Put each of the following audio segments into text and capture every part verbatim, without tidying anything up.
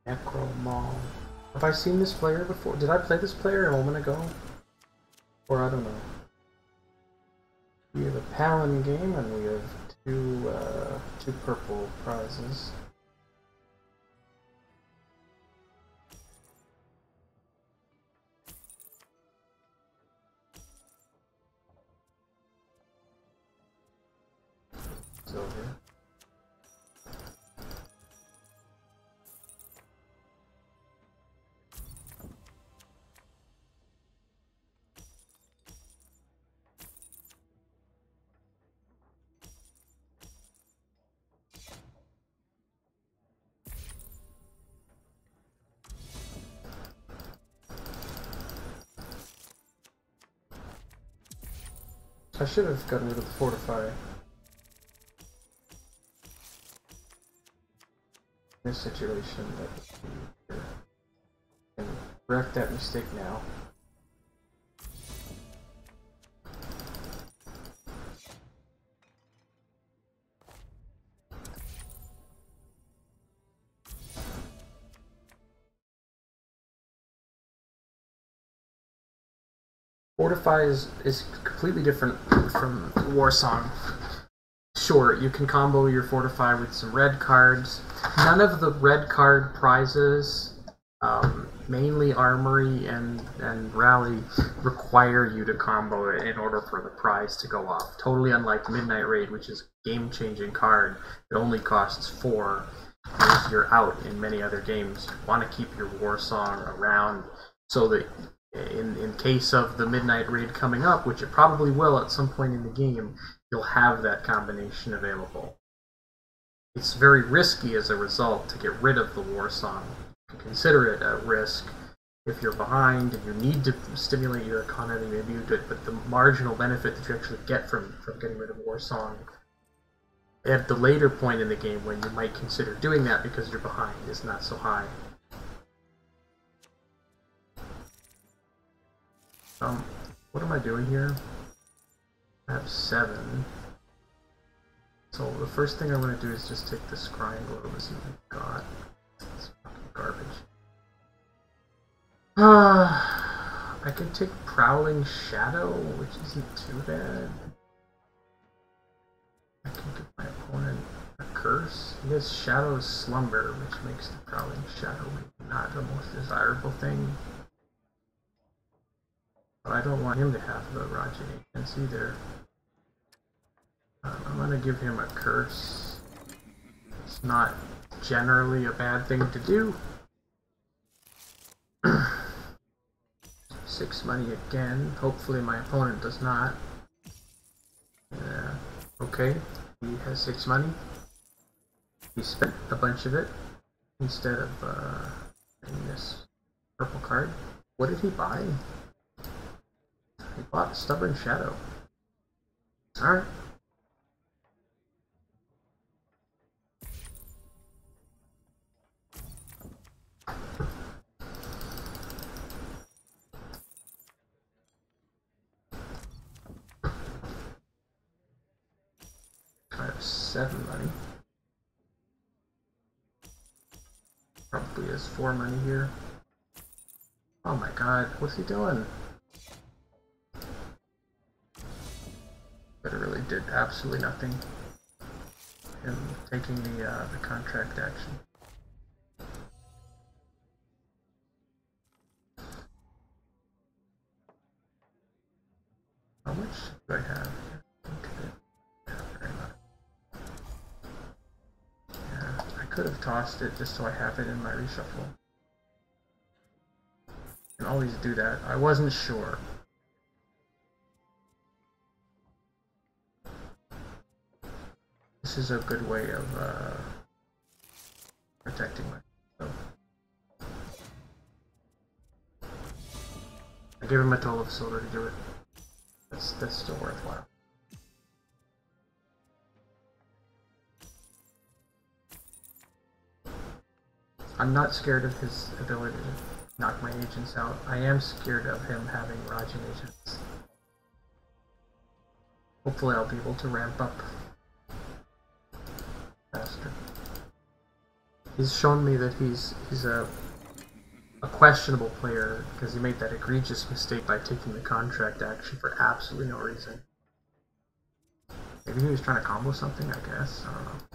Necromall. Have I seen this player before? Did I play this player a moment ago? Or I don't know. We have a Palin game and we have two uh, two purple prizes. It's over. I should have gotten rid of the Fortify. In this situation, that I can correct that mistake now. Fortify is, is completely different from Warsong. Sure, you can combo your Fortify with some red cards. None of the red card prizes, um, mainly Armory and, and Rally, require you to combo it in order for the prize to go off. Totally unlike Midnight Raid, which is a game-changing card that only costs four. And if you're out in many other games, you want to keep your Warsong around so that In, in case of the Midnight Raid coming up, which it probably will at some point in the game, you'll have that combination available. It's very risky as a result to get rid of the Warsong. You can consider it a risk if you're behind and you need to stimulate your economy, maybe you do it, but the marginal benefit that you actually get from, from getting rid of Warsong at the later point in the game when you might consider doing that because you're behind is not so high. Um, what am I doing here? I have seven. So the first thing I'm going to do is just take this Scrying Globe and see what I've got. It's fucking garbage. Ah, I can take Prowling Shadow, which isn't too bad. I can give my opponent a curse. He has Shadow Slumber, which makes the Prowling Shadow maybe not the most desirable thing. But I don't want him to have the Rajan Agents either. Um, I'm going to give him a curse. It's not generally a bad thing to do. Six money again. Hopefully my opponent does not. Yeah. Okay. He has six money. He spent a bunch of it instead of uh, getting this purple card. What did he buy? He bought Stubborn Shadow. Alright. I have seven money. Probably has four money here. Oh my god, what's he doing? But it really did absolutely nothing. Him taking the uh, the contract action. How much do I have? Yeah, very much. Yeah, I could have tossed it just so I have it in my reshuffle. I can always do that. I wasn't sure. This is a good way of uh, protecting myself. I gave him a total of silver to do it. That's, that's still worthwhile. I'm not scared of his ability to knock my agents out. I am scared of him having Rajan Agents. Hopefully I'll be able to ramp up faster. He's shown me that he's he's a a questionable player because he made that egregious mistake by taking the contract action for absolutely no reason. Maybe he was trying to combo something, I guess. I don't know.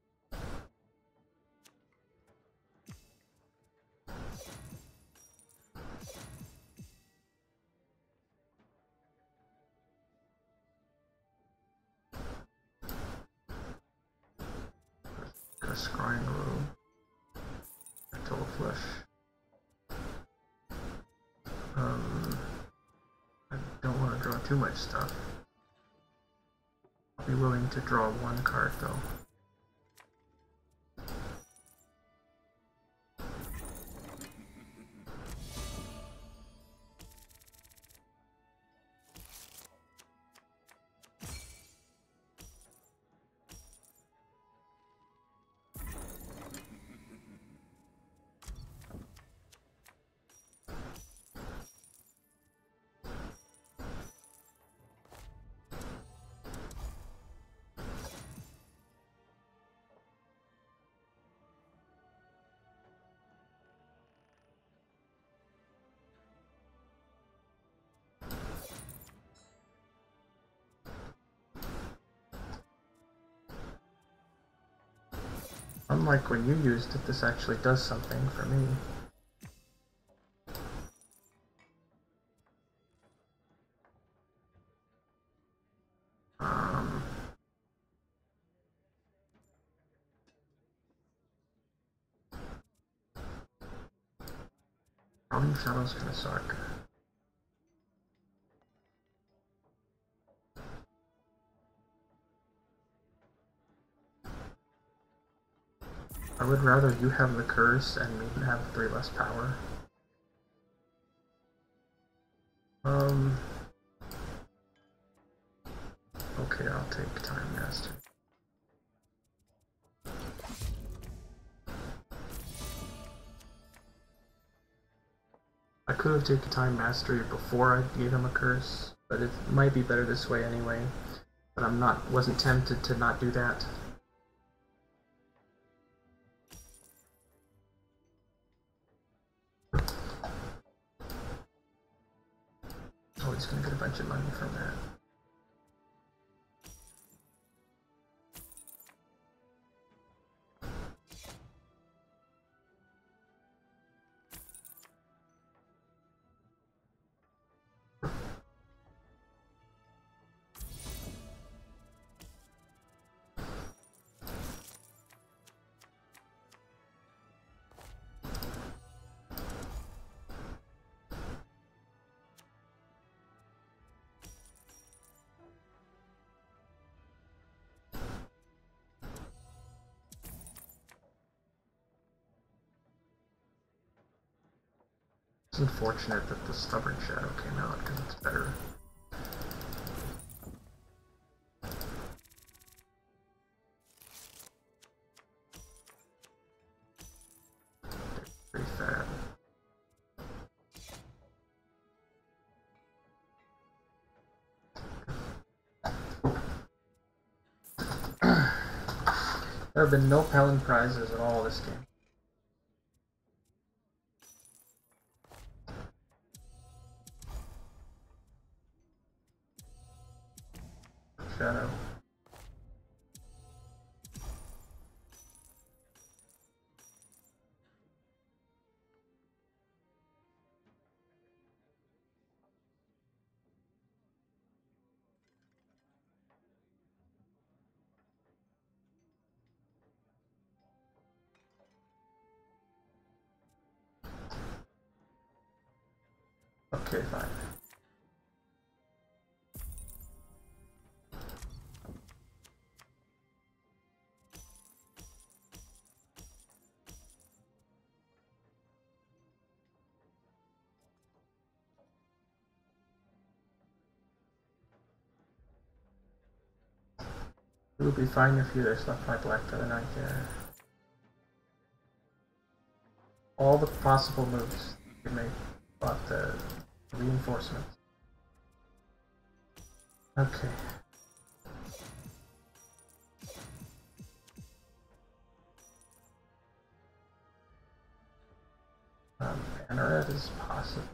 Got a scrying room. Total flush. Um, I don't want to draw too much stuff. I'll be willing to draw one card though. Unlike when you used it, this actually does something for me. Um, Rolling Shadow's gonna suck. I would rather you have the curse and me have three less power. Um. Okay, I'll take Time Master. I could have taken Time Mastery before I gave him a curse, but it might be better this way anyway. But I'm not, wasn't tempted to not do that. Oh, he's gonna get a bunch of money from that. It's unfortunate that the Stubborn Shadow came out, because it's better. Pretty fat. There have been no Pelin prizes at all this game. Shadow. Okay, fine. It would be fine if you just left my black for the night there. All the possible moves you make about the reinforcements. Okay. Red is possible.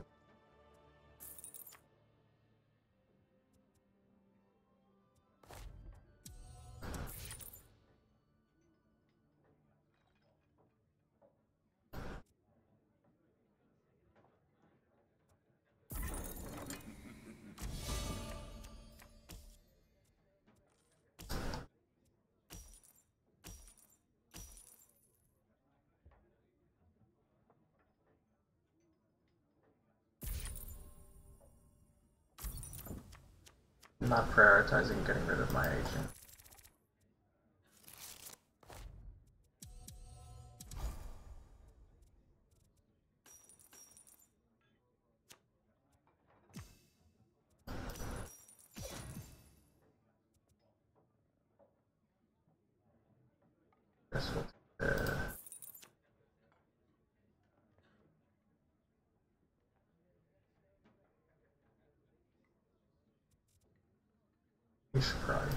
I'm not prioritizing getting rid of my agent. Guess we'll uh, fish price.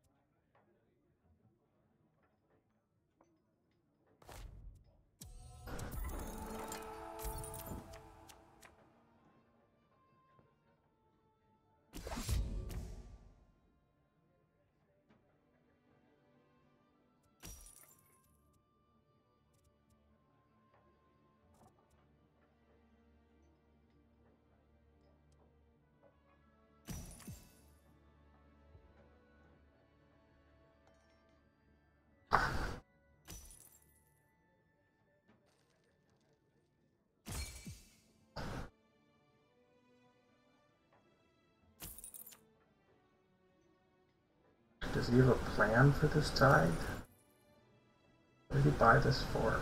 Does he have a plan for this tide? What did he buy this for?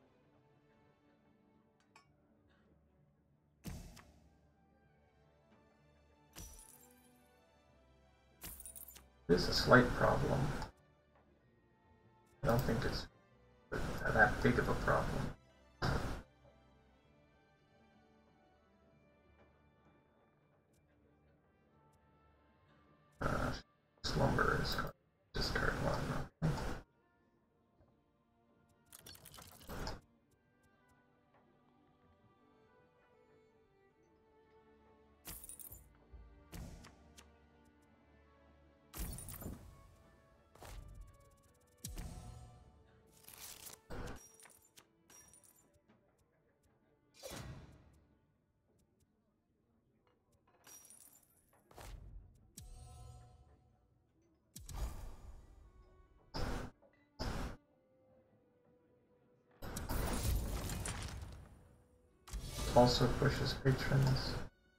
This is a slight problem. I don't think it's that big of a problem. Uh, slumber is discard one. Okay. Also pushes patrons.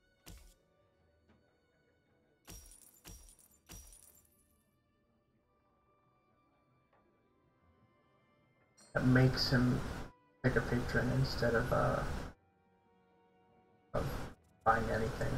That makes him pick a patron instead of uh of buying anything.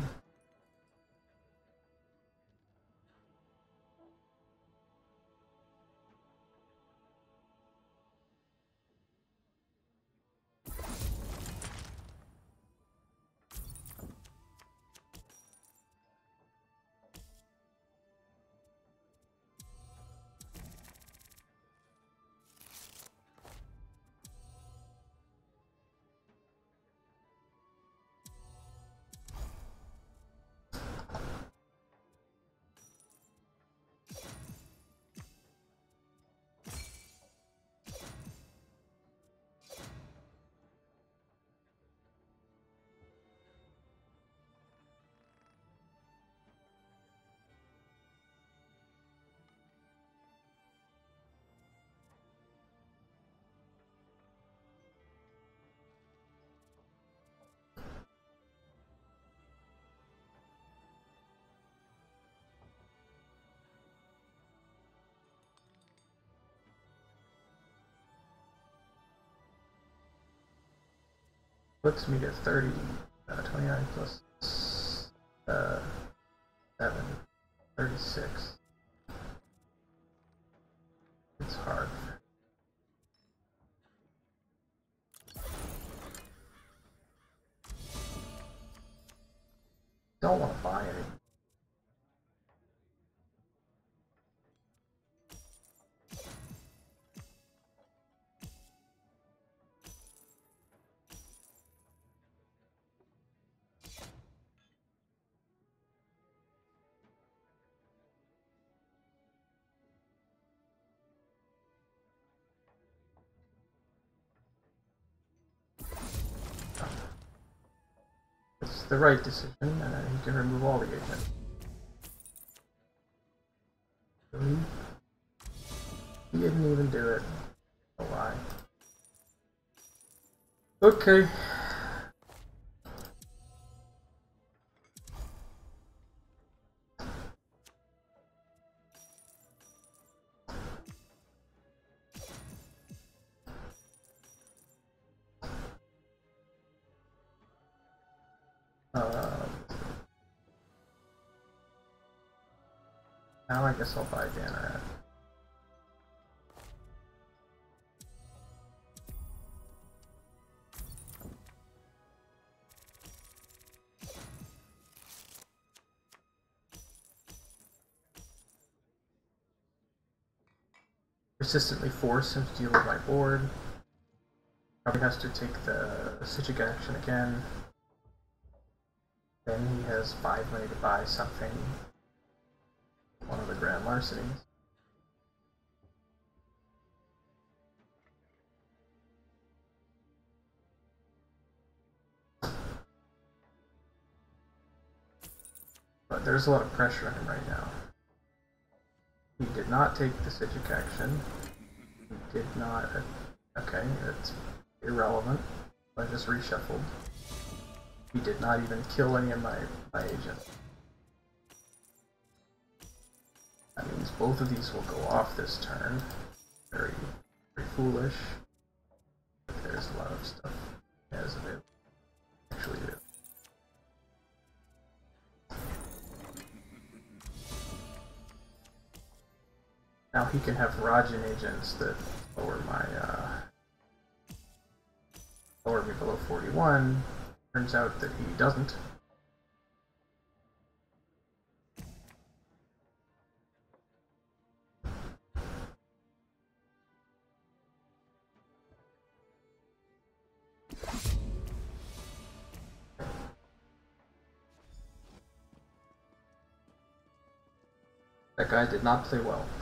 Puts me to thirty, uh, twenty-nine plus uh, seven, thirty-six. It's hard. Don't want to buy it. It's the right decision, and then he can remove all the agents. Really? He didn't even do it. Oh, why? Okay. Uh, now I guess I'll buy Danaret. Persistently force him to deal with my board. Probably has to take the Psijic action again. Then he has five money to buy something. One of the Grand Larcenies. But there's a lot of pressure on him right now. He did not take the Psijic action. He did not... Okay, it's irrelevant. I just reshuffled. He did not even kill any of my, my agents. That means both of these will go off this turn. Very, very foolish. There's a lot of stuff he has available. Actually, do. Now he can have Rajan agents that lower my, uh, lower me below forty-one. Turns out that he doesn't. That guy did not play well.